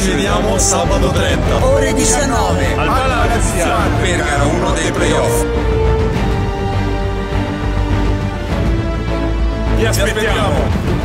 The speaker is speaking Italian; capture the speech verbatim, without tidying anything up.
Ci vediamo sabato trenta. Ore diciannove. Al Palazzo per gara uno dei playoff. Vi aspettiamo.